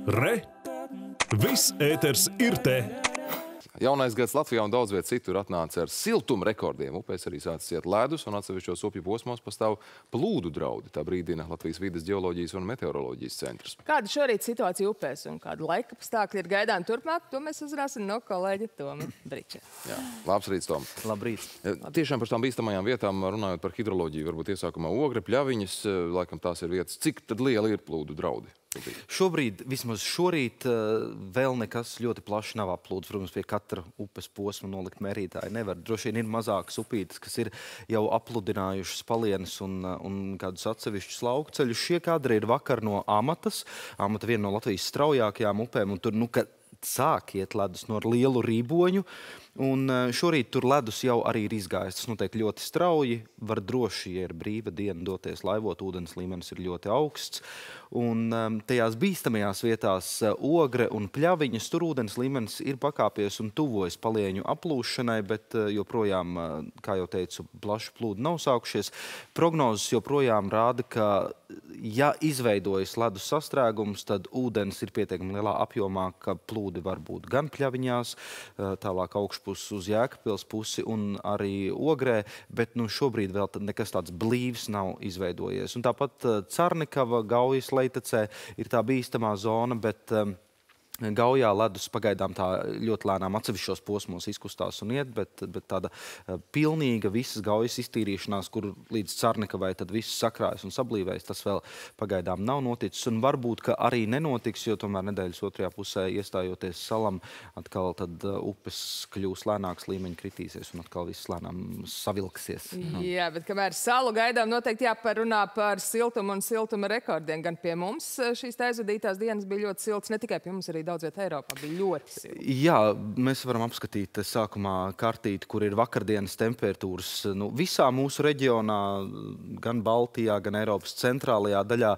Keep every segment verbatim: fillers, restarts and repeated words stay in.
Re! Viss ēters ir te! Jaunais gads Latvijā un daudz viet citur atnāca ar siltuma rekordiem. Upēs arī sācis iet ledus un atsevišķos upju posmos pastāv plūdu draudi. Tā brīdina Latvijas vides ģeoloģijas un meteoroloģijas centrs. Kāda šorīt situācija upēs un kāda laika apstākļi ir gaidām turpmāk, to mēs uzzināsim no kolēģa Toma Briča. Jā, labs rīts, Tom. Labrīt. Tiešām par tām bīstamajām vietām, runājot par hidroloģiju, varbūt iesākumā Ogre, Pļaviņas, laikam tās ir vietas. Cik tad liela ir plūdu draudi? Šobrīd, vismaz šorīt, vēl nekas ļoti plaši nav aplūds. Protams, pie katra upes posma nolikt mērītāji nevar. Droši vien ir mazākas upītes, kas ir jau apludinājušas palienes un, un kādus atsevišķus laukceļus. Šie kadri ir vakar no Amatas. Amata viena no Latvijas straujākajām upēm, un tur, nu, kad sāk iet ledus no lielu rīboņu. Un šorīt tur ledus jau arī ir izgājis. Tas notiek ļoti strauji. Var droši, ja ir brīva diena, doties laivot. Ūdens līmenis ir ļoti augsts. Un tajās bīstamajās vietās Ogre un Pļaviņas, tur ūdens līmenis ir pakāpies un tuvojas palieņu aplūšanai, bet joprojām, kā jau teicu, plaši plūdi nav sākušies. Prognozes joprojām rāda, ka ja izveidojas ledus sastrēgums, tad ūdens ir pietiekami lielā apjomā, ka plūdi var būt gan Pļaviņās, tālāk augšpus uz Jēkabpils pusi un arī Ogrē, bet nu, šobrīd vēl nekas tāds blīvs nav izveidojies. Un tāpat Carnikava, Gaujas Leitecē ir tā bīstamā zona, bet Gaujā ledus pagaidām tā ļoti lēnām atsevišķos posmos izkustās un iet, bet, bet tāda pilnīga visas Gaujas iztīrīšanās, kur līdz Carnikavai tad viss sakrājas un sablīvējas, tas vēl pagaidām nav noticis. Un varbūt, ka arī nenotiks, jo tomēr nedēļas otrajā pusē iestājoties salam, atkal tad upes kļūs lēnāks, līmeņi kritīsies un atkal viss lēnām savilksies. Jā, bet kamēr salu gaidām, noteikti jāparunā par siltumu un siltuma rekordiem. Gan pie mums šīs aizvadītās dienas bija ļoti silts, ne tikai pie mums, arī daudz viet Eiropā bija ļoti silts. Jā, mēs varam apskatīt sākumā kartīti, kur ir vakardienas temperatūras. Nu, visā mūsu reģionā, gan Baltijā, gan Eiropas centrālajā daļā.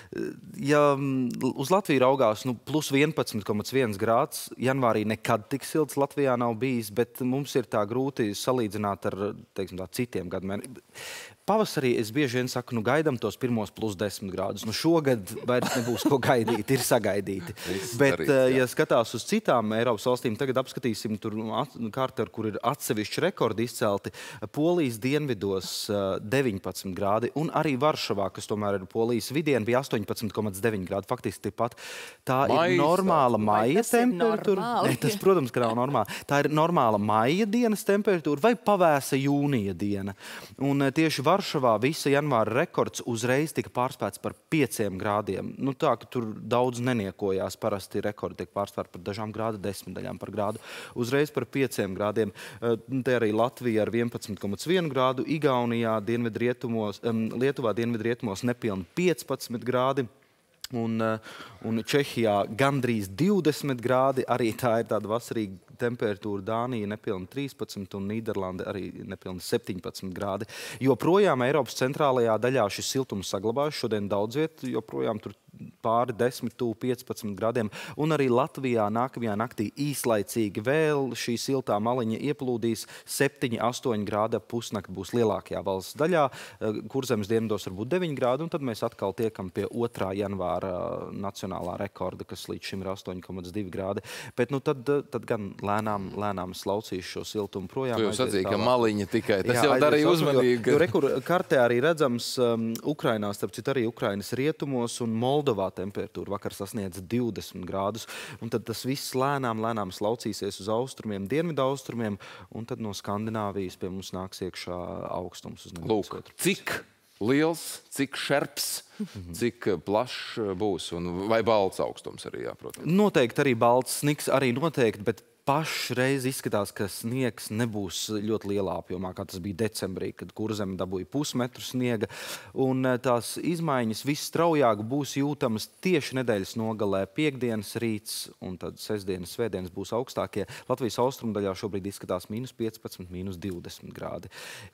Ja uz Latviju raugās nu, plus vienpadsmit komats viens grāds, janvārī nekad tik silts Latvijā nav bijis, bet mums ir tā grūti salīdzināt ar, teiksim tā, citiem gadiem. Pavasarī es bieži vien saku, nu gaidam tos pirmos plus desmit grādus. Nu šogad vairs nebūs ko gaidīt, ir sagaidīti. Bet, darīt, ja skatās uz citām Eiropas valstīm, tagad apskatīsim tur karti, kur ir atsevišķi rekordi izcelti. Polijas dienvidos deviņpadsmit grādi un arī Varšavā, kas tomēr ir Polijas vidiena, bija astoņpadsmit komats deviņi grādi. Faktiski tepat tā ir normāla maija temperatūra. Ne, tas, protams, ka nav normāli. Tā ir normāla maija dienas temperatūra vai pavēsa jūnija diena. Un tieši Varšavā visa janvāra rekords uzreiz tika pārspēts par pieciem grādiem. Nu tā, ka tur daudz neniekojās. Parasti rekordi tiek pārspēti par dažām grādu desmitdaļām par grādu. Uzreiz par pieciem grādiem. Te arī Latvija ar vienpadsmit komats vienu grādu, Igaunijā, dienvidrietumos, Lietuvā dienvidrietumos nepilni piecpadsmit grādi. Un, un Čehijā gandrīz divdesmit grādi, arī tā ir tāda vasarīga temperatūra. Dānija nepilni trīspadsmit un Nīderlande arī nepilni septiņpadsmit grādi. Joprojām Eiropas centrālajā daļā šis siltums saglabājas. Šodien daudz viet, joprojām tur pāri desmit, tuvu piecpadsmit grādiem. Un arī Latvijā nākamajā naktī īslaicīgi vēl šī siltā maliņa ieplūdīs. septiņi, astoņi grādi pusnakti būs lielākajā valsts daļā. Kurzemes dienvidos varbūt deviņi grādi, un tad mēs atkal tiekam pie otrā janvāra nacionālā rekorda, kas līdz šim ir astoņi komats divi grādi. Bet nu tad, tad gan lēnām, lēnām slaucīs šo siltumu projām. Tu jau sacīji, ka maliņa tikai. Tas jā, jau darīja uzmanīgi. Jo, jo rekur, kartē arī redzams um, Ukrainā, starp citu arī Ukrainas rietumos un Moldovā temperatūra vakar sasniedz divdesmit grādus. Un tad tas viss lēnām, lēnām slaucīsies uz austrumiem, dienvidu austrumiem, un tad no Skandināvijas pie mums nāks iekšā augstums uz Lūk, cik liels, cik šerps, cik plašs būs, un vai balts augstums arī, jā, protams. Noteikti arī balts, sniks arī noteikti, bet pašreiz izskatās, ka sniegs nebūs ļoti lielā apjomā, kā tas bija decembrī, kad Kurzeme dabūja pusmetru sniega. Un tās izmaiņas visstraujāk būs jūtamas tieši nedēļas nogalē. Piektdienas rīts un tad sestdienas, svētdienas būs augstākie. Latvijas austrumdaļā šobrīd izskatās mīnus piecpadsmit, mīnus divdesmit grādi.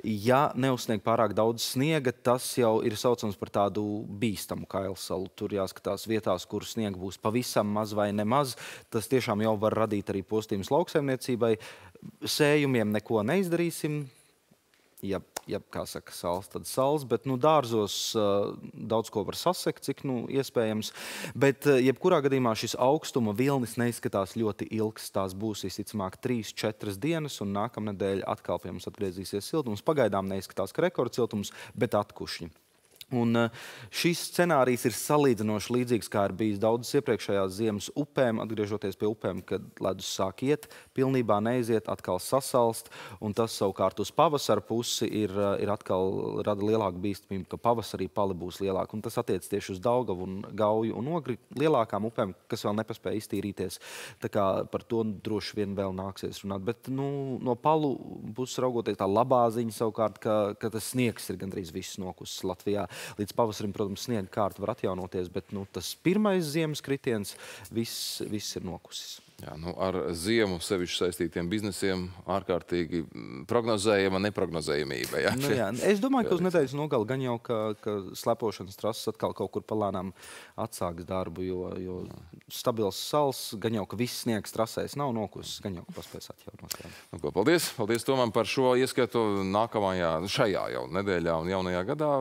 Ja neuzsnieg pārāk daudz sniega, tas jau ir saucams par tādu bīstamu kailsalu. Tur jāskatās vietās, kur sniega būs pavisam maz vai nemaz. Tas tiešām jau var radīt arī postījums lauksaimniecībai. Sējumiem neko neizdarīsim. ja, ja kā saka, sals, tad sals, bet nu, dārzos uh, daudz ko var sasekt, cik nu, iespējams. Bet uh, jebkurā gadījumā šis augstuma vilnis neizskatās ļoti ilgs. Tās būs visticamāk trīs četras dienas, un nākamnedēļ atkal pie mums atgriezīsies siltums. Pagaidām neizskatās, ka rekordsiltums, bet atkušņi. Un šis scenārijs ir salīdzinoši līdzīgs, kā ir bijis daudzas iepriekšējās ziemas upēm, atgriežoties pie upēm, kad ledus sāk iet, pilnībā neiziet, atkal sasalst, un tas savukārt uz pavasara pusi ir, ir atkal rada lielāku bīstamību, ka pavasarī pali būs lielāka. Un tas attiec tieši uz Daugavu un Gauju un Ogri lielākām upēm, kas vēl nepaspēja iztīrīties. Tā kā par to droši vien vēl nāksies runāt. Bet nu, no palu puses raugoties tā labā ziņa savukārt, ka, ka tas sniegs ir gandrīz viss nokusis Latvijā. Līdz pavasarim, protams, sniega kārta var atjaunoties, bet nu, tas pirmais ziemas kritiens viss, viss ir nokusis. Jā, nu, ar ziemu sevišķi saistītiem biznesiem ārkārtīgi prognozējama neprognozējamība. Jā, nu, jā. Es domāju, ka uz nedēļas nogali gan jau, ka, ka slepošanas trases atkal kaut kur palēnām atsāks darbu, jo, jo stabils sals, gan jau, ka viss sniegs trasēs nav nokusis, gan jau, ka paspēs atjaunot. Nu, ko, paldies, paldies Tomam par šo ieskatu nākamajā, šajā jau nedēļā un jaunajā gadā.